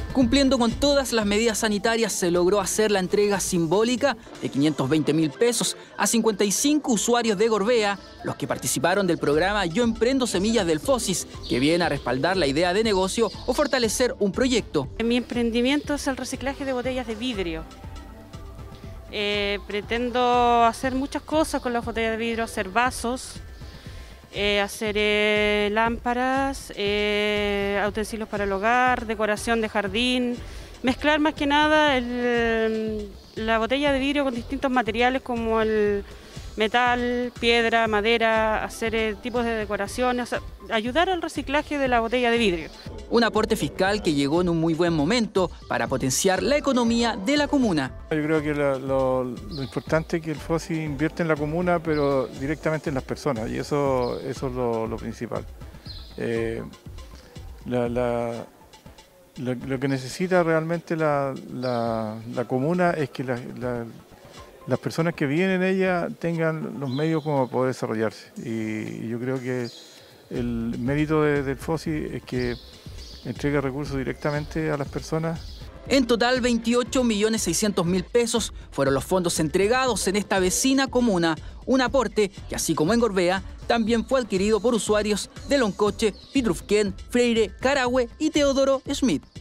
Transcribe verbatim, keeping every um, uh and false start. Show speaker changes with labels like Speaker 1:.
Speaker 1: Cumpliendo con todas las medidas sanitarias, se logró hacer la entrega simbólica de quinientos veinte mil pesos a cincuenta y cinco usuarios de Gorbea, los que participaron del programa Yo Emprendo Semillas del Fosis, que viene a respaldar la idea de negocio o fortalecer un proyecto.
Speaker 2: Mi emprendimiento es el reciclaje de botellas de vidrio. Eh, pretendo hacer muchas cosas con las botellas de vidrio, hacer vasos, Eh, hacer eh, lámparas, eh, utensilios para el hogar, decoración de jardín, mezclar más que nada el, la botella de vidrio con distintos materiales como el metal, piedra, madera, hacer eh, tipos de decoraciones, o sea, ayudar al reciclaje de la botella de vidrio.
Speaker 1: Un aporte fiscal que llegó en un muy buen momento para potenciar la economía de la comuna.
Speaker 3: Yo creo que lo, lo, lo importante es que el Fosis invierte en la comuna, pero directamente en las personas, y eso, eso es lo, lo principal. Eh, la, la, lo, lo que necesita realmente la, la, la comuna es que la, la, las personas que viven en ella tengan los medios como poder desarrollarse. Y, y yo creo que el mérito de, del Fosis es que entrega recursos directamente a las personas.
Speaker 1: En total, veintiocho millones seiscientos mil pesos fueron los fondos entregados en esta vecina comuna, un aporte que, así como en Gorbea, también fue adquirido por usuarios de Loncoche, Pitrufquén, Freire, Carahue y Teodoro Schmidt.